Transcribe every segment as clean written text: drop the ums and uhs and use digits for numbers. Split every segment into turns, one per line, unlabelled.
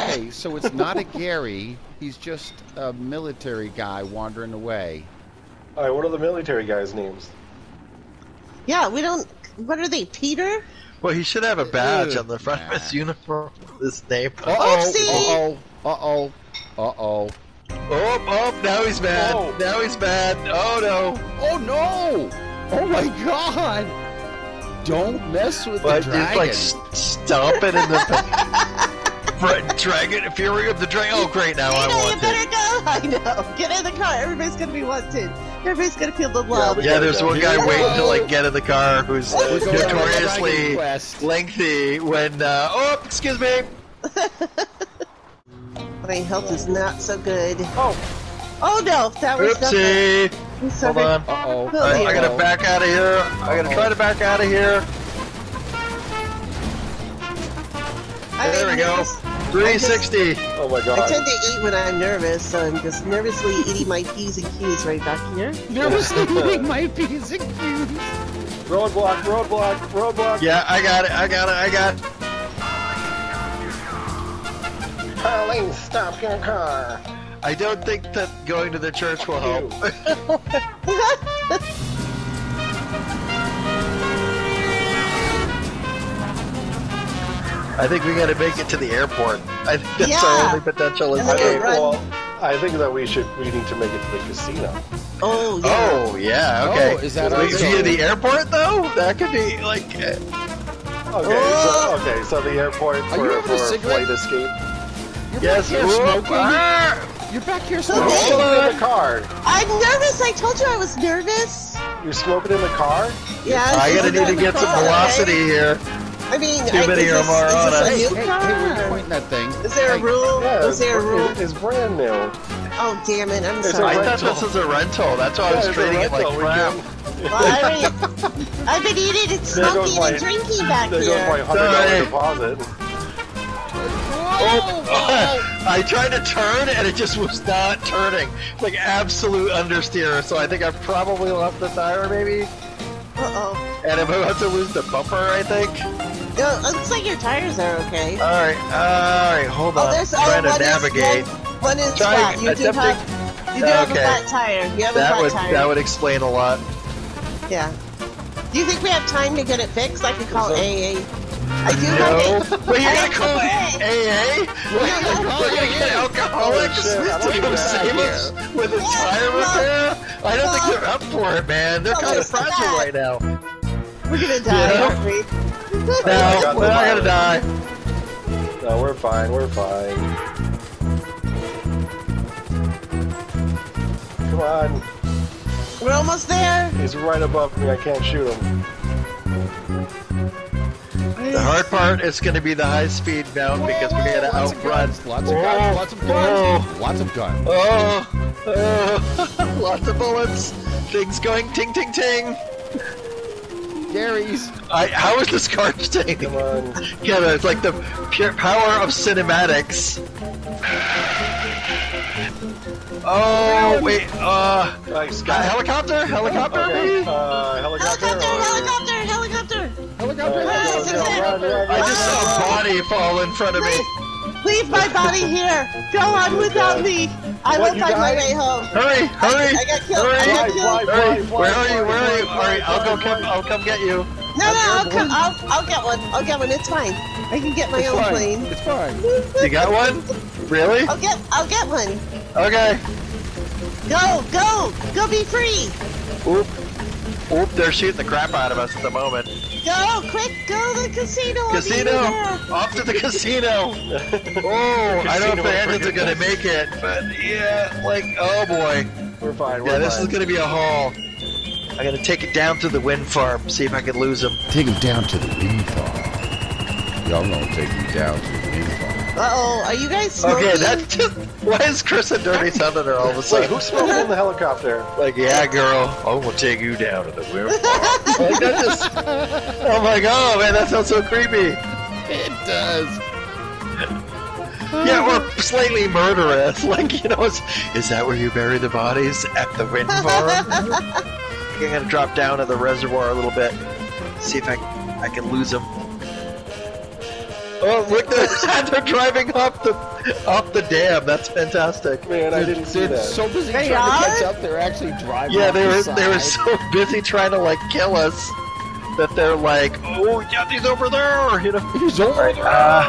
Okay, so it's not a Gary. He's just a military guy wandering away.
All right, what are the military guys' names?
Yeah, we don't. What are they, Peter?
Well, he should have a badge on the front of his uniform. His name.
Uh-oh, uh-oh, uh-oh.
Oh, now he's mad.
Whoa.
Now he's mad. Oh, no.
Oh, no! Oh, my God! Don't mess with the
But
dragon.
he's like stomping in the... dragon, fury of the dragon. Oh, great, now I want
you better go. I know. Get in the car. Everybody's going to be wanted. Everybody's going to feel the love.
Yeah, there's one guy waiting to like get in the car who's
We're going on a
notoriously
dragon quest.
lengthy when, oh, excuse me.
My health is not so good.
Oh,
no, that was
Oopsie.
nothing.
Hold on.
Uh-oh.
Alright, I gotta back out of here. I gotta try to back out of here. There we go. 360.
oh my
I
God.
tend to eat when I'm nervous, so I'm just nervously eating my P's and Q's right back here.
Nervously eating my P's and Q's.
Roadblock, roadblock, roadblock.
Yeah, I got it.
Colleen, stop your car.
I don't think that going to the church will help. I think we gotta make it to the airport. I think that's our only potential
And then
escape.
run.
Well, I think that we need to make it to the casino.
Oh, yeah.
Oh, yeah, okay.
Oh, is that
Wait,
our
via
zone?
the airport, though? That could be, like...
Okay, so the airport
Are you having a
for
cigarette?
flight escape.
yes,
You're
whoop,
smoking?
ah!
You're back here
Hey.
smoking.
Smoking in the car.
I'm nervous. I told you I was nervous.
You're smoking in the car?
Yeah.
I gotta need to get some velocity here.
I mean,
Too many
is
of
this,
them are
is
on
this
us.
a
Hey,
new
hey,
car?
where are you pointing that thing?
Is there a
Hey,
rule?
Yeah,
Is there a rule?
It's brand new.
Oh, damn it. I'm
It's a
sorry.
I thought this was a rental. That's why I was
it's a
treating it like
rental.
crap.
Well, I've been eating and
There goes
smoking
my-
and drinking back
There goes my
here.
$100 deposit.
Oh, I tried to turn and it just was not turning. Like absolute understeer. So I think I've probably left the tire maybe.
Uh-oh.
And I'm about to lose the bumper, I think.
No, it looks like your tires are okay.
Alright, hold on. I'm trying to navigate.
One is
Trying-
flat. You do
attempting-
have a
Okay.
flat tire. You have a
That
flat
would
tire.
that would explain a lot.
Yeah. Do you think we have time to get it fixed? I could call AA. I do
No.
have it.
Wait, you're
I
gonna
have
call
AA.
AA? We're gonna get alcoholics
Oh, shit, I
to
don't
come
do
save
that.
us with a tire repair? I don't think they're up for it, man. They're
No,
kind of
it's not.
fragile right now.
We're gonna die,
Yeah.
aren't we?
I
No,
got
we're
the
not gonna die.
No, we're fine, we're fine. Come on.
We're almost there.
He's right above me, I can't shoot him.
The hard part is going to be the high-speed mount because we gotta
Lots of
outrun.
guns, lots of guns, lots of guns, lots of guns.
Oh, lots of bullets. Things going ting ting ting.
Gary's.
How is this car staying?
Come on.
Yeah, it's like the pure power of cinematics. Oh wait,
Nice guy.
helicopter, helicopter,
Okay,
maybe?
helicopter.
Helicopter!
or-
Helicopter!
Helicopter.
Run, run,
I
run.
just saw a body fall in front of me.
Leave my body here! Go on without me! I will
What, you
find my
died?
way home.
Hurry, hurry,
I got killed.
hurry,
I got
Fly,
killed.
fly,
hurry.
fly,
Where are you?
fly,
Where are you?
fly,
All right,
fly,
I'll come get you.
No, I'll get one. I'll get one. It's fine. I can get my
It's
own
fine.
plane.
It's fine.
You got one? Really?
I'll get one.
Okay.
Go be free.
Oop. Oop, they're shooting the crap out of us at the moment.
Go quick. Go to the casino. I'll be
Casino!
there.
Off to the casino! Oh, I don't know if the engines are gonna make it, but yeah, like, oh boy.
We're fine,
Yeah,
we're
this
fine.
is gonna be a haul. I'm gonna take it down to the wind farm, see if I can lose him.
Take him down to the wind farm. Y'all gonna take me down to the wind farm.
Uh-oh. Are you guys smoking?
Okay, that just. Why is Chris a dirty sounder all of a
Wait,
sudden?
who's smoking in the helicopter?
Like, yeah, girl, I will take you down to the wind farm. Like, that just. Oh my god, man, that sounds so creepy.
It does.
Yeah, or slightly murderous. Like, you know, is that where you bury the bodies? At the wind farm? I'm gonna drop down to the reservoir a little bit. See if I can lose them. Oh, look, they're driving off the dam. That's fantastic.
Man, I didn't see
They're
that.
so busy
They
trying to
are?
catch up, they're actually driving.
Yeah,
off
they
the
were
side.
so busy trying to like kill us that they're like, oh yeah, he's over there. You know,
He's over there.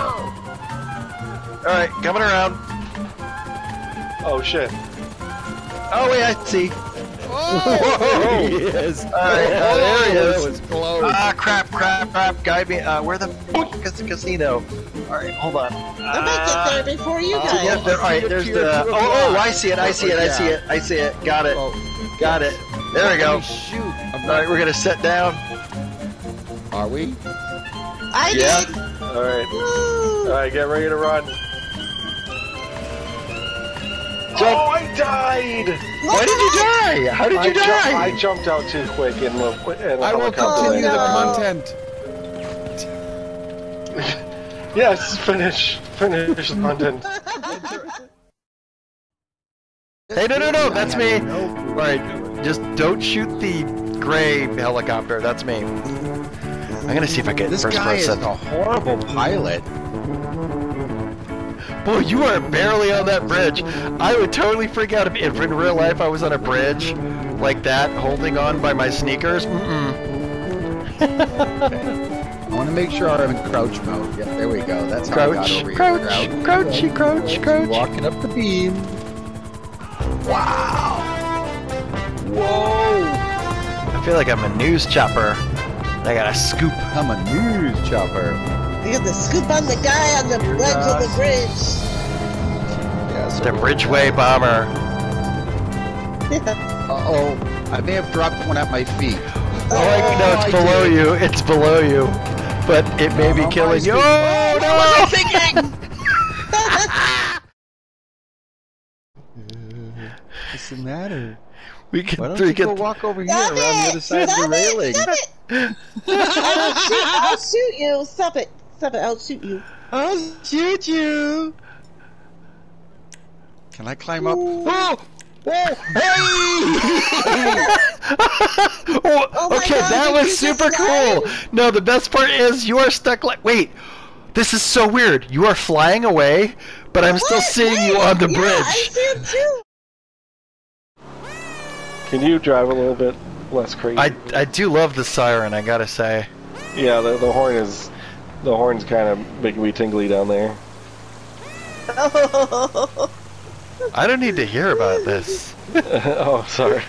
all right, coming around.
Oh shit.
Oh wait, I see.
Oh, there he is.
Alright, there he
That
is.
was close.
Ah, crap, guide me. Where the fuck is the casino? Alright, hold on.
I might get there before you guys.
Yeah, there, alright, there's the. Oh, I see it, I see it. Got it.
Oh,
Got it. There we go.
Shoot.
Alright, we're gonna sit down.
Are we?
I
Yeah.
did.
Alright.
Woo.
Alright, get ready to run.
Jump.
Oh, I died!
Why did you die? How did you die?
I jumped out too quick in the
I will
helicopter
continue the
landing.
content.
Yes, finish the content.
Hey, no, that's me. Alright, just don't shoot the gray helicopter. That's me. I'm gonna see if I get
This
first
guy is
person.
a horrible pilot.
Boy, you are barely on that bridge. I would totally freak out if in real life I was on a bridge like that, holding on by my sneakers.
I want to make sure I'm in crouch mode. Yep, there we go. That's how I got over here.
Crouch.
Walking up the beam.
Wow. Whoa. I feel like I'm a news chopper. I got a scoop.
I'm a news chopper.
You got the scoop on the guy on the ledge of the bridge.
Yeah, so
The Bridgeway bomber.
Uh-oh. I may have dropped one at my feet.
Oh, no, it's
I
below
did.
you. It's below you. But it may be
How
killing you.
am I
Oh, no! What was I thinking?
What's the matter?
We
Why
can,
don't
we
you go
can,
walk over here
Stop
around the other side of the railing?
Stop it! I'll shoot you. Stop it. I'll shoot you.
I'll shoot you. Can I climb up? Oh!
Oh,
Oh my
okay,
God,
that
did
was
you just
super cool. No, the best part is you are stuck like. Wait, this is so weird. You are flying away, but I'm still
What?
seeing you
Wait,
on the
yeah,
bridge.
I see it too.
Can you drive a little bit less crazy?
I do love the siren, I gotta say.
Yeah, the horn's kind of making me tingly down there.
I don't need to hear about this.
Oh, sorry.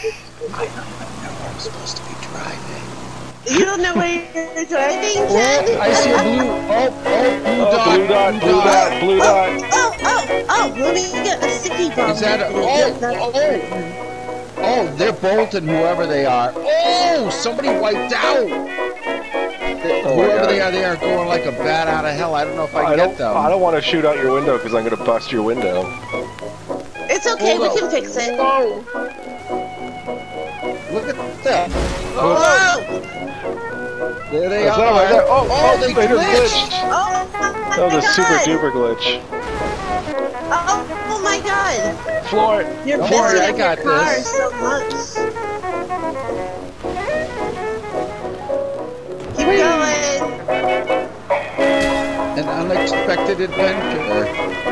I'm supposed to be driving.
You don't know where you're driving, Ted?
I see a blue.
Blue dot, blue dot, blue dot.
Oh, let me get a sticky bomb.
Is that a, oh, they're bolting whoever they are. Oh, somebody wiped out.
Oh my
Whoever
God.
they are going like a bat out of hell. I don't know if I
I
can
don't,
get them.
I don't want to shoot out your window because I'm going to bust your window.
It's okay,
Hold
we
up.
can fix it.
Oh, look at that.
Oh!
There they
That's
are.
not right there. Oh,
they
they just
glitched.
glitched.
Oh
That was a
my
super
God.
duper glitch.
Oh my God!
Floor it.
You're
Don't
busy
worry, I
in
got
your car
this.
so much. Keep going.
An unexpected adventure.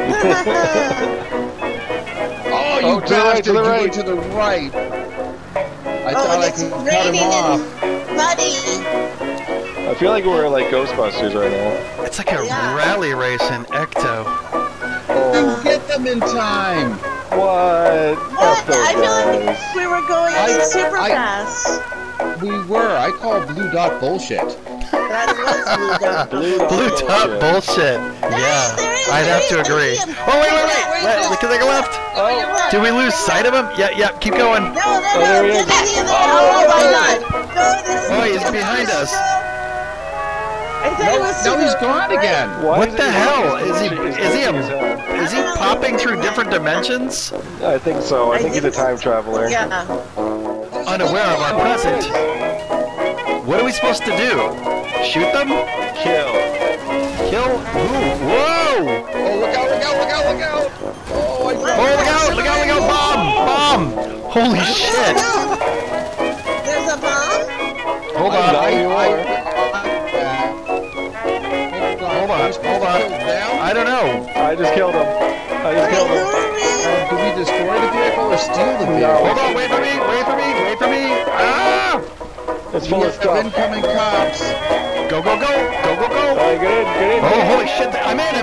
Oh, you
Oh, to the right,
bastard!
to the
You
right.
went to the right. I thought
and
I
it's
could cut him
raining
off.
and muddy.
I feel like we're like Ghostbusters right now.
It's like a
Yeah.
rally race in Ecto.
Didn't get them in time.
What?
What?
F those
I feel
guys.
like we were going super
I-
fast.
We were. I call blue dot bullshit.
That was blue dot.
Blue
Blue
dot
top
bullshit.
bullshit. Yeah,
there is,
I'd have to
there is.
agree.
I see him.
Oh, wait.
Wait,
Can I go left?
Oh.
Did we lose sight of him? Yeah, keep going.
No,
there he
get
is.
in the other. Oh my God! Go this
Oh, he's
way.
behind us.
I thought it was
No, he's
super
gone
great.
again.
Why
What
is
the
it-
hell?
it's
Is he
glitchy as hell.
Is he popping through different dimensions?
I think so. I think he's a time traveler.
Yeah.
Unaware of our present. What are we supposed to do? Shoot them?
Kill.
Kill who? Whoa!
Oh, look out! Look out! Look out! Look out! Oh, I
Oh, look out! Bomb! Holy shit!
There's a bomb?
Hold
I
on.
know you are.
Hold on. I don't know.
I just killed him. I just killed him.
Did we destroy the vehicle or steal the vehicle?
Hold on, wait for me, wait for me, wait for me. Ah!
It's full of stuff.
Incoming cops.
Go, go, go, go, go, go.
Alright, get in.
Oh, holy shit, I'm in.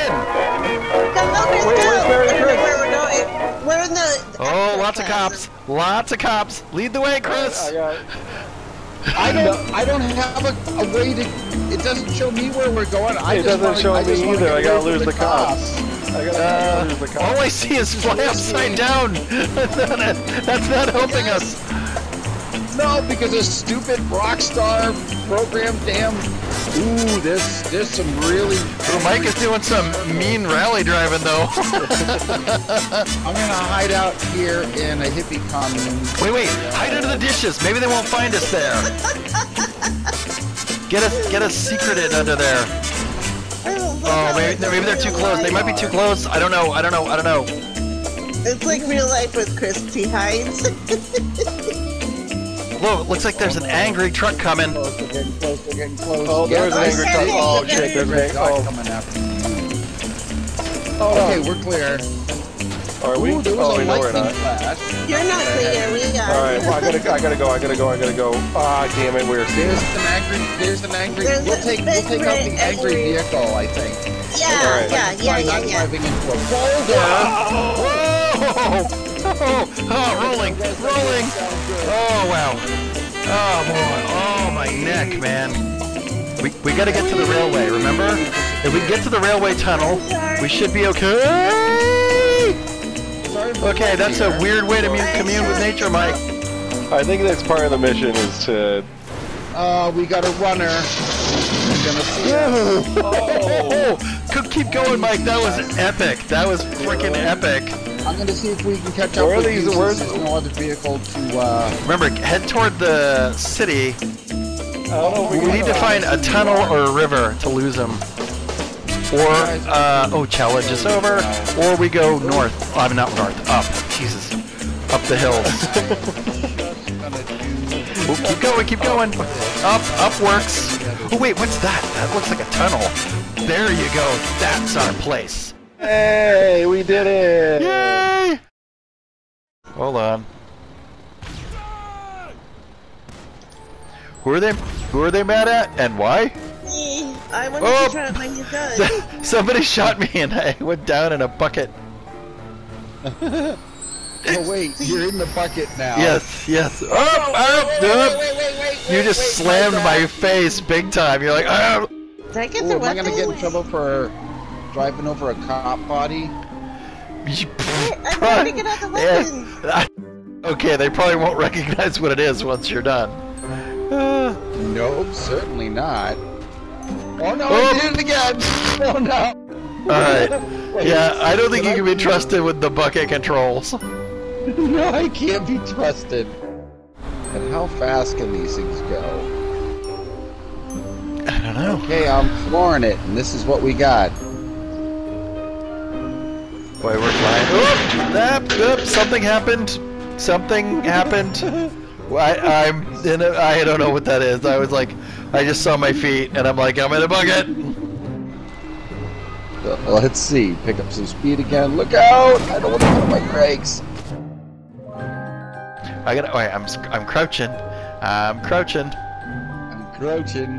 Come
Wait, where's Mary Chris?
Where we're going. We're in the.
Oh, lots of cops. Lots of cops. Lead the way, Chris.
I got it.
I don't have a way to. It doesn't show me where we're going.
It doesn't show me either. I gotta lose the cops. I gotta lose the cops.
All I see is fly upside down. That's not helping us.
No, because a stupid Rockstar program. Damn. Ooh, there's some really.
Ooh, Mike is doing some mean rally driving though.
I'm gonna hide out here in a hippie commune.
Wait, hide under the dishes. Maybe they won't find us there. Get us secreted under there. Oh, maybe they're too close. They might be too close. I don't know.
It's like real life with Christy hides.
Whoa, it looks like there's an angry truck coming.
They're getting close.
Oh, there's an angry truck. Oh,
Okay.
shit, there's an angry truck.
Coming after you.
Oh,
Okay, we're clear.
Are we?
Ooh, there was
Oh,
a
no, we're
lightning
not.
You're
flash.
not clear. We are.
Alright, well, I gotta go. Ah, damn it, we're
There's an angry.
There's
We'll
a
take out the
big
angry
angry-
vehicle, I think.
Alright.
Yeah.
Driving into a boulder.
Oh, rolling. Oh, wow. Oh, boy. Oh, my neck, man. We gotta get to the railway, remember? If we get to the railway tunnel, we should be okay. Okay, that's a weird way to commune with nature, Mike.
I think that's part of the mission is to...
We got a runner. You're gonna see us.
Oh, keep going, Mike. That was epic. That was freaking epic.
I'm gonna see if we can catch up
Where are
with
these-
you.
where's-
There's no other vehicle to.
Remember, head toward the city.
I don't know if
We need to find a tunnel or a river to lose them. Or, challenge is over. Or we go north. Oh, I'm not north. Up. Jesus. Up the hills. Oh, keep going. Up works. Oh, wait, what's that? That looks like a tunnel. There you go. That's our place.
Hey, we did it!
Yay! Hold on. Who are they mad at, and why?
I wanted
Oh.
to try to find your gun.
Somebody shot me and I went down in a bucket.
Oh wait, you're in the bucket now.
Yes. Up.
Wait.
You just slammed my face big time. You're like, oh.
Did I get
Ooh,
the
am I
weapon?
gonna get in trouble for driving over a cop body?
I'm trying to get out the weapon.
Okay, they probably won't recognize what it is once you're done.
Nope, certainly not. Oh no,
Oh.
I did it again! Oh no!
Alright. Yeah, I don't think you can be trusted with the bucket controls.
No, I can't be trusted. And how fast can these things go?
I don't know.
Okay, I'm flooring it, and this is what we got.
Boy, we're flying. Oop, something happened. I don't know what that is. I was like, I just saw my feet, and I'm like, I'm in a bucket.
Let's see. Pick up some speed again. Look out! I don't want to put my brakes.
I'm crouching. I'm crouching.
I'm crouching.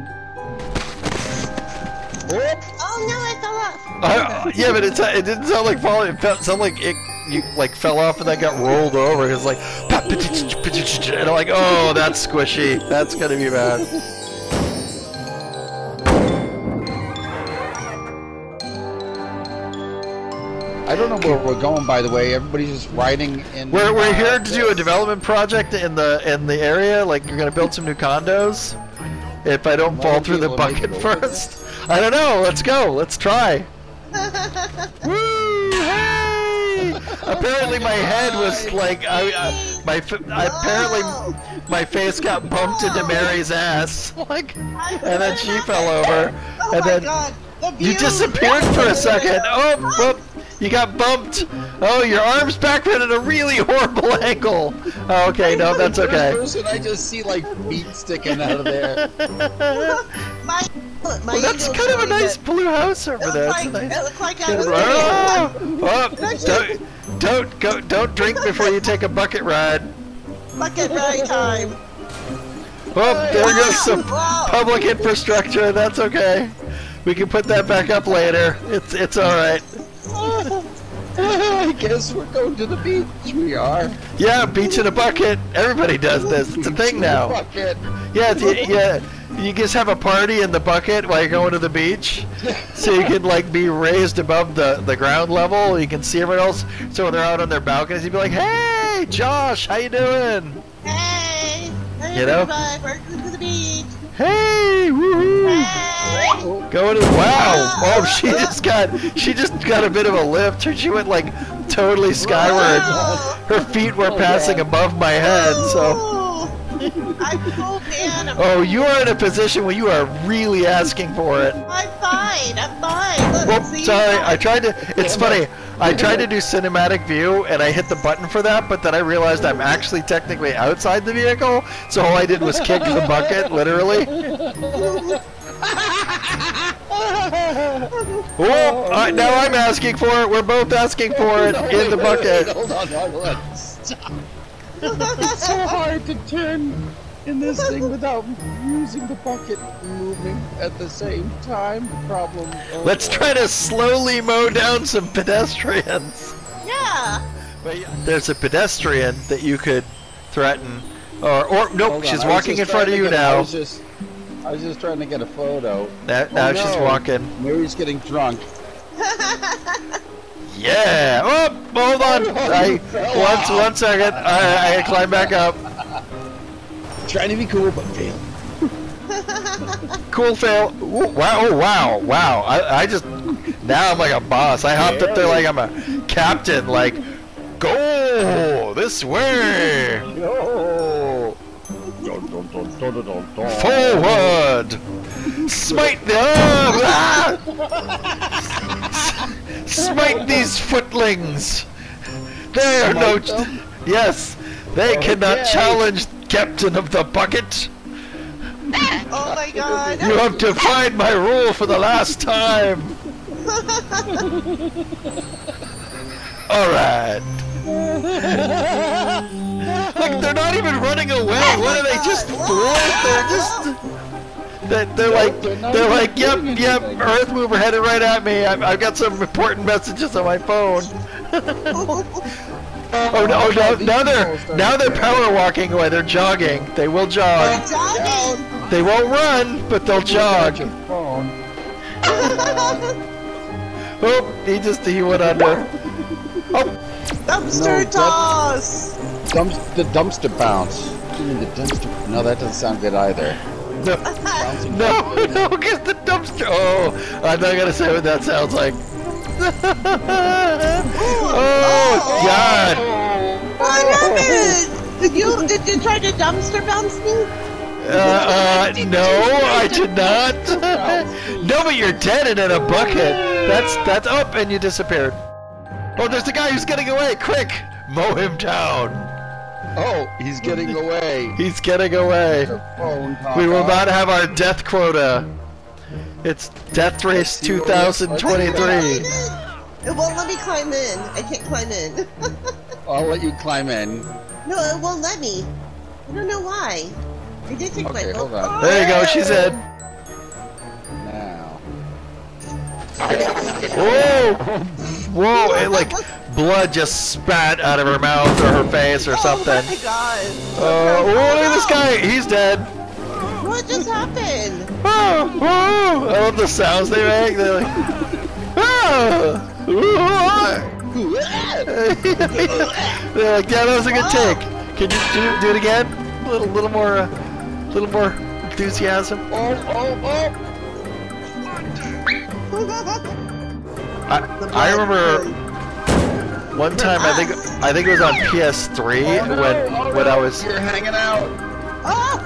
Oh no, I fell off.
Yeah, but it didn't sound like falling. It sounded like you fell off and then got rolled over. It was like, and I'm like, oh, that's squishy. That's gonna be bad.
I don't know where we're going, by the way. Everybody's just riding in.
We're here to do a development project in the area. Like, you're gonna build some new condos. If I don't fall through the bucket first, I don't know. Let's go. Let's try. Woo! Hey! Apparently my head was like apparently my face got bumped into Mary's ass, like, and then she fell over,
Oh
and
my
then
god. The
you
view.
disappeared for a second. Oh, whoop. You got bumped. Oh, your arm's back at a really horrible angle. Oh, okay, no, that's okay.
First person, I just see like meat sticking out of there.
My Look, my
Well, that's
angel's
kind of a
showing
nice
that-
blue house over
It
there.
looks
It's
like,
a nice.
it looks like I was
Don't drink before you take a bucket ride.
bucket ride time.
Oh, there goes some
Wow.
public infrastructure. That's okay. We can put that back up later. It's all right.
I guess we're going to the beach. We are.
Yeah, beach in a bucket. Everybody does this. It's a thing now.
Bucket.
Yeah, yeah. You just have a party in the bucket while you're going to the beach, so you can like be raised above the ground level. You can see everyone else. So when they're out on their balconies, you'd be like, "Hey, Josh, how you doing?
Hey,
You know?
everybody, we're going to the beach.
Hey, woohoo!
Hey.
Going to wow! Oh, she just got a bit of a lift. She went like totally skyward. Her feet were passing above my head. So,
Ooh. I'm cool, man.
oh, you are in a position where you are really asking for it.
I'm fine. I'm fine. Look,
Well,
see?
sorry, I tried to. It's funny. I tried to do cinematic view and I hit the button for that, but then I realized I'm actually technically outside the vehicle, so all I did was kick the bucket, literally. Oh, now I'm asking for it. We're both asking for it in the bucket.
Hold on. Stop. It's so hard to turn in this thing without using the bucket and moving at the same time. Problem. Oh,
Let's
boy.
try to slowly mow down some pedestrians.
Yeah.
But yeah, there's a pedestrian that you could threaten, or nope,
Hold on,
she's
I was
walking
just
in front of
trying to
you
get-
now.
I was just trying to get a photo.
Now she's
no.
walking.
Mary's getting drunk.
Yeah. Oh, hold on. One second. I can climb back up.
Trying to be cool, but fail.
Cool fail. Ooh, wow. Oh, wow. I just now I'm like a boss. I hopped up there like I'm a captain. Like, go this way.
No.
Forward. Smite the. Smite these footlings. They are no.
Smite them?
Yes, they cannot
Okay.
challenge Captain of the Bucket.
Oh my god.
You have defied my rule for the last time. All right. Like they're not even running away. What are they just? They're like, yep, Earth mover headed right at me. I've got some important messages on my phone. Oh no! Now they're power walking away. They're jogging. They will jog.
Jogging.
They won't run, but they'll jog.
Your phone.
Oh, he went under. Oh,
Dumpster
No,
toss.
The dumpster bounce. You mean the dumpster? No, that doesn't sound good either.
no, get the dumpster. Oh, I'm not gonna say what that sounds like. Oh God!
What happened? Did you try to dumpster bounce me?
No, I did not. No, but you're dead and in a bucket. That's up, and you disappeared. Oh, there's the guy who's getting away. Quick, mow him down.
Oh, he's getting away.
He's getting away.
The phone
We will
off.
not have our death quota. It's Death Race 2023.
It won't let me climb in. I can't climb in.
I'll let you climb in.
No, it won't let me. I don't know why. I did take
Okay,
my
hold
phone.
on.
There you go. She's in.
Now.
Whoa! Whoa! It like blood just spat out of her mouth or her face or something.
Oh my god.
Oh, look at this guy. He's dead.
What just happened?
Oh, oh, I love the sounds they make. They're like, oh, they're like, yeah, that was a good take. Can you do it again? A little more enthusiasm.
Oh.
I remember one time. I think it was on PS3 when I was.
You're hanging out.
Oh!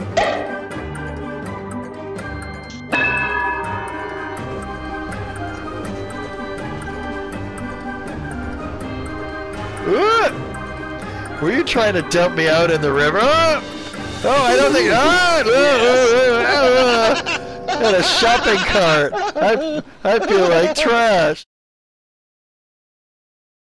Were you trying to dump me out in the river? Oh, I don't think. in a shopping cart. I feel like trash.